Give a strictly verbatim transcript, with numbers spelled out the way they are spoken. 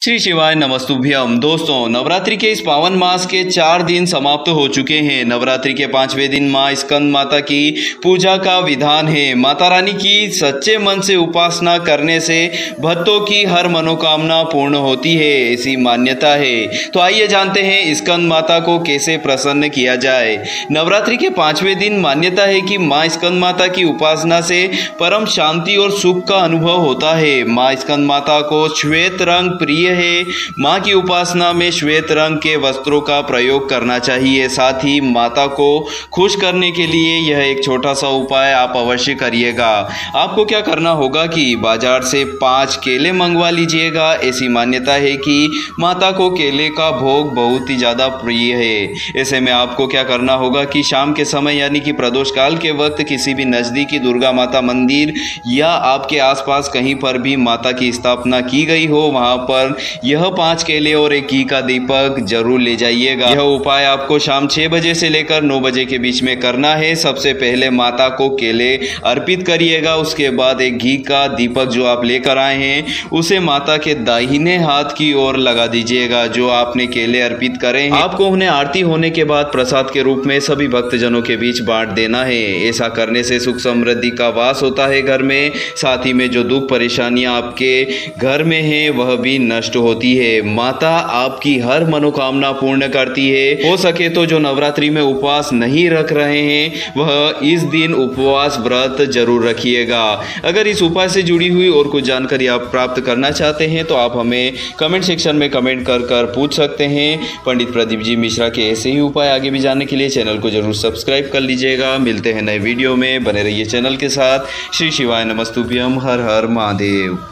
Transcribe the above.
श्री शिवाय नमस्तुभ्यम। दोस्तों, नवरात्रि के इस पावन मास के चार दिन समाप्त हो चुके हैं। नवरात्रि के पांचवें दिन माँ स्कंद माता की पूजा का विधान है। माता रानी की सच्चे मन से उपासना करने से भक्तों की हर मनोकामना पूर्ण होती है, ऐसी मान्यता है। तो आइए जानते हैं स्कंद माता को कैसे प्रसन्न किया जाए। नवरात्रि के पांचवें दिन मान्यता है कि माँ स्कंद माता की उपासना से परम शांति और सुख का अनुभव होता है। माँ स्कंद माता को श्वेत रंग प्रिय है। माँ की उपासना में श्वेत रंग के वस्त्रों का प्रयोग करना चाहिए। साथ ही माता को खुश करने के लिए यह एक छोटा सा उपाय आप अवश्य करिएगा। आपको क्या करना होगा कि बाजार से पांच केले मंगवा लीजिएगा। ऐसी मान्यता है कि माता को केले का भोग बहुत ही ज़्यादा प्रिय है। ऐसे में आपको क्या करना होगा कि शाम के समय यानी कि प्रदोष काल के वक्त किसी भी नज़दीकी दुर्गा माता मंदिर या आपके आसपास कहीं पर भी माता की स्थापना की गई हो, वहाँ पर यह पांच केले और एक घी का दीपक जरूर ले जाइएगा। यह उपाय आपको शाम छह बजे से लेकर नौ बजे के बीच में करना है। सबसे पहले माता को केले अर्पित करिएगा। उसके बाद एक घी का दीपक जो आप लेकर आए हैं उसे माता के दाहिने हाथ की ओर लगा दीजिएगा। जो आपने केले अर्पित करे हैं आपको उन्हें आरती होने के बाद प्रसाद के रूप में सभी भक्तजनों के बीच बांट देना है। ऐसा करने से सुख समृद्धि का वास होता है घर में। साथ ही में जो दुख परेशानियां आपके घर में है वह भी नष्ट होती है। माता आपकी हर मनोकामना पूर्ण करती है। हो सके तो जो नवरात्रि में उपवास नहीं रख रहे हैं वह इस दिन उपवास व्रत जरूर रखिएगा। अगर इस उपाय से जुड़ी हुई और कुछ जानकारी आप प्राप्त करना चाहते हैं तो आप हमें कमेंट सेक्शन में कमेंट कर कर पूछ सकते हैं। पंडित प्रदीप जी मिश्रा के ऐसे ही उपाय आगे भी जानने के लिए चैनल को जरूर सब्सक्राइब कर लीजिएगा। मिलते हैं नए वीडियो में, बने रहिए चैनल के साथ। श्री शिवाय नमस्तुभ्यम। हर हर महादेव।